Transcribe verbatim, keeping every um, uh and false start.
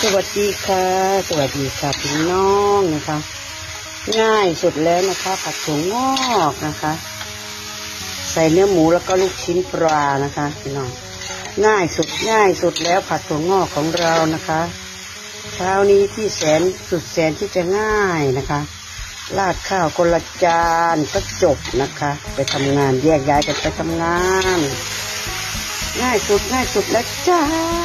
สวัสดีค่ะสวัสดีค่ะพี่น้องนะคะง่ายสุดแล้วนะคะผัดถั่วงอกนะคะใส่เนื้อหมูแล้วก็ลูกชิ้นปลานะคะพี่น้องง่ายสุดง่ายสุดแล้วผัดถั่วงอกของเรานะคะเช้านี้ที่แสนสุดแสนที่จะง่ายนะคะราดข้าวคนละจานก็จบนะคะไปทำงานแยกย้ายกันไปทำงานง่ายสุดง่ายสุดแล้วจ้า